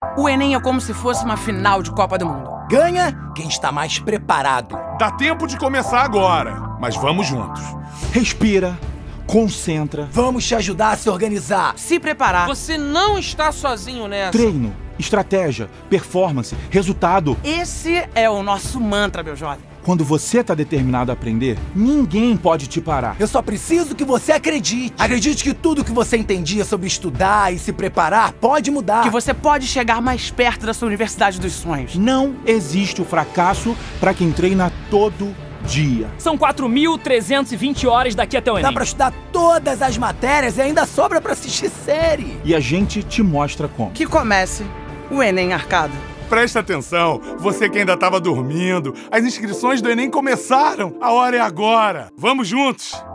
O Enem é como se fosse uma final de Copa do Mundo. Ganha quem está mais preparado. Dá tempo de começar agora, mas vamos juntos. Respira, concentra. Vamos te ajudar a se organizar. Se preparar. Você não está sozinho nessa. Treino, estratégia, performance, resultado. Esse é o nosso mantra, meu jovem. Quando você está determinado a aprender, ninguém pode te parar. Eu só preciso que você acredite. Acredite que tudo que você entendia sobre estudar e se preparar pode mudar. Que você pode chegar mais perto da sua universidade dos sonhos. Não existe o fracasso para quem treina todo dia. São 4.320 horas daqui até o Enem. Dá pra estudar todas as matérias e ainda sobra pra assistir série. E a gente te mostra como. Que comece o Enem Arcado. Presta atenção, você que ainda estava dormindo. As inscrições do Enem começaram. A hora é agora. Vamos juntos.